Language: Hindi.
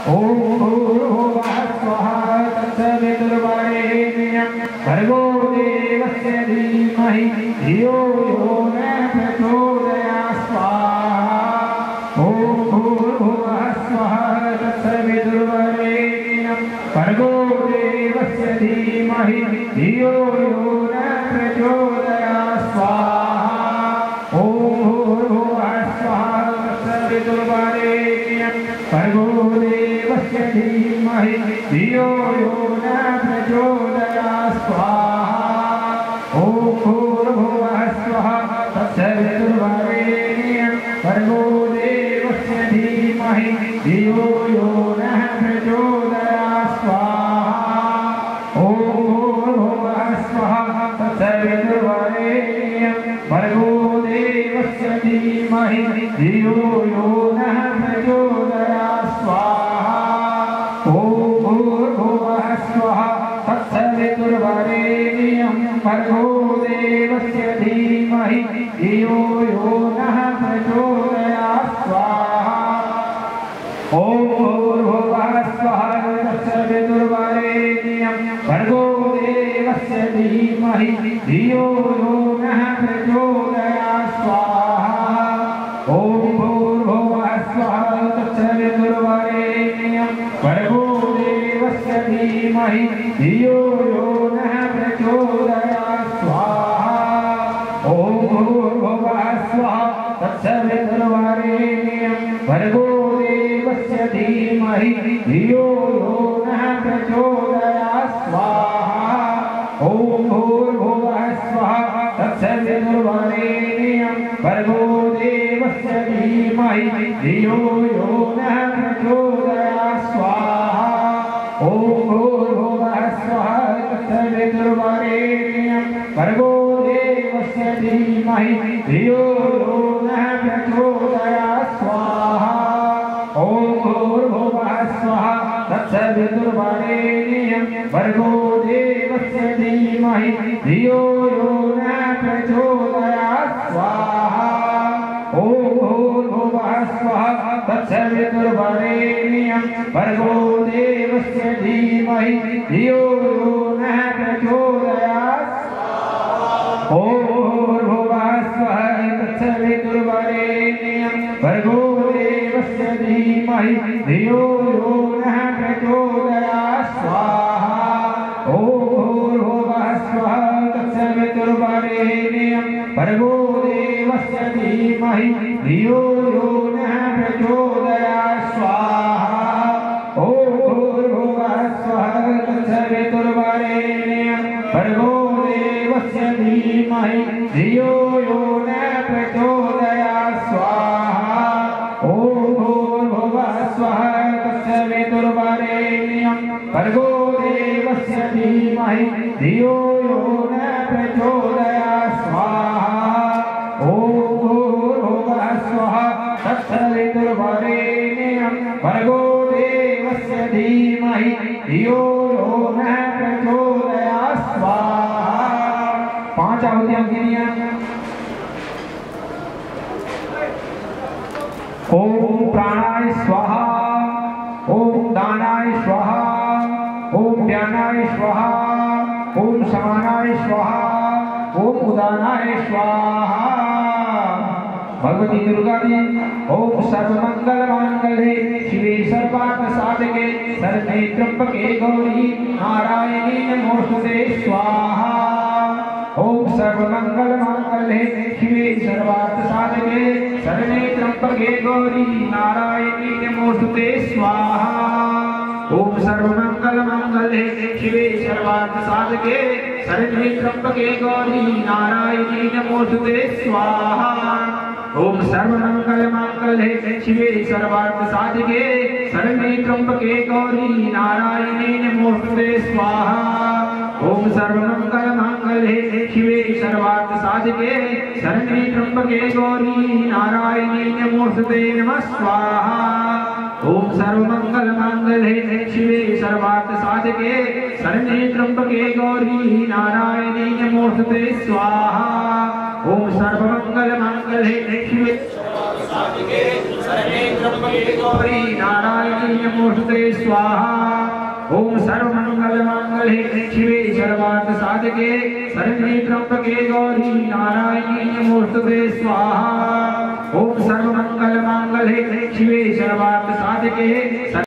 ओम भूर्भुवः स्वः तत्सवितुर्वरेण्यं भर्गो देवस्य धीमहि धियो यो न प्रचोदयात् स्वाहा। ओम भूर्भुवः स्वः तत्सवितुर्वरेण्यं भर्गो देवस्य धीमहि धियो यो न प्रचोदयात् स्वाहा। ओम भूर्भुवः स्वः तत्सवितुर्वरेण्यं भर्गो देवस्य धीमहि धियो यो न प्रचोदयात् स्वाहा। ओम भूर्भुवः स्वः तत्सवितुर्वरेण्यं भर्गो देवस्य धीमहि धियो यो न प्रचोदयात् स्वाहा। ओम भूर्भुवः स्वः तत्सवितुर्वरेण्यं भर्गो देवस्य धीमहि धियो यो न प्रचोदयात् स्वाहा। ओम भूर्भुवः स्वः तत्सवितुर्वरेण्यं भर्गो देवस्य धीमहि धियो यो न प्रचोदयात् स्वाहा। ओम भूर्भुवः स्वः तत्सवितुर्वरेण्यं भर्गो देवस्य धीमहि धियो यो न प्रचोदयात् स्वाहा। ओम भूर्भुवः स्वः तत्सवितुर्वरेण्यं भर्गो देवस्य धीमहि धियो यो न प्रचोदयात् स्वाहा। ओम भूर्भुवः स्वः तत्सवितुर्वरेण्यं भर्गो देवस्य धीमहि धियो यो न प्रचोदयात् स्वाहा। ओम भूर्भुवः स्वः तत्सवितुर्वरेण्यं भर्गो देवस्य धीमहि धियो यो न प्रचोदयात् स्वाहा। ओम भूर्भुवः स्वः तत्सवितुर्वरेण्यं भर्गो देवस्य धीमहि धियो यो न प्रचोदयात् स्वाहा। ओम भूर्भुवः स्वः तत्सवितुर्वरेण्यं भर्गो देवस्य धीमहि धियो यो न प्रचोदयात् स्वाहा। ओम भूर्भुवः स्वः तत्सवितुर्वरेण्यं भर्गो देवस्य धीमहि धियो यो न प्रचोदयात् स्वाहा। ओम भूर्भुवः स्वः तत्सवितुर्वरेण्यं भर्गो देवस्य धीमहि धियो यो न प्रचोदयात् स्वाहा। ओम भूर्भुवः स्वः तत्सवितुर्वरेण्यं भर्गो देवस्य धीमहि धियो यो न प्रचोदयात् स्वाहा। ओम भूर्भुवः स्वः तत्सवितुर्वरेण्यं भर्गो देवस्य धीमहि धियो यो न प्रचोदयात् स्वाहा। ओम भूर्भुवः स्वः तत्सवितुर्वरेण्यं भर्गो देवस्य धीमहि धियो यो न प्रचोदयात् स्वाहा। ओम भूर्भुवः स्वः तत्सवितुर्वरेण्यं भर्गो देवस्य धीमहि धियो यो न प्रचोदयात् स्वाहा। 5 आहुतियां गिनियां। ओम प्राणाय स्वाहा। ओम दानाय स्वाहा। ओम ज्ञानाय स्वाहा। ओम समानाय स्वाहा। ओम उदानाय स्वाहा। भगवती दुर्गा जी ओम सर्वमंगल मांगल्ये शिवे सर्वार्थ साधके शरण्ये त्र्यंबके गौरी नारायणी नमोस्तुते स्वाहा। ओम सर्वमंगल मांगल्ये शिवे सर्वार्थ साधके शरण्ये त्र्यंबके गौरी नारायणी नमोस्तुते स्वाहा। ओम सर्वमंगल मांगल्ये शिवे सर्वार्थ साधके शरण्ये त्र्यंबके गौरी नारायणी नमोस्तुते स्वाहा। ओम सर्वमंगल मांगल्ये शिवे सर्वार्थ साधके शरण्ये त्र्यंबके गौरी नारायणी नमोस्तुते स्वाहा। ओम सर्वमंगल मांगल्ये शिवे सर्वार्थ साधके शरण्ये त्र्यंबके गौरी नारायणी नमोस्तुते नमः स्वाहा। ओम सर्वमंगल मांगल्ये शिवे सर्वार्थ साधके शरण्ये त्र्यंबके गौरी नारायणी नमोस्तुते स्वाहा। ओम सर्वमंगल मांगल्ये शिवे साधिके शरणे त्र्यंबके गौरी नारायणी नमोस्तुते स्वाहा। ओम सर्वमंगल मांगल्ये शिवे सर्वार्थ साधके शरण्ये त्र्यंबके गौरी नारायणी नमोस्तुते स्वाहा। ओम सर्वमंगल मांगल्ये शिवे सर्वार्थ साधके